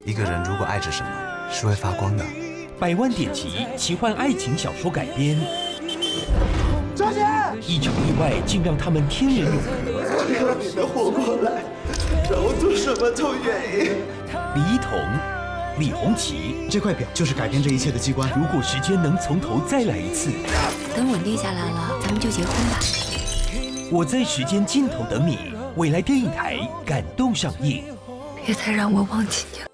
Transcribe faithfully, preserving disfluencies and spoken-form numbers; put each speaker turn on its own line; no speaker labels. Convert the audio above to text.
一个人如果爱着什么，是会发光的。
百万点击奇幻爱情小说改编。
周姐，
一场意外竟让他们天人永隔。
只要你能活过来，让我做什么都愿意。
李一桐、李红旗，
这块表就是改变这一切的机关。
如果时间能从头再来一次，
等稳定下来了，咱们就结婚吧。
我在时间尽头等你。未来电影台感动上映。
别再让我忘记你了。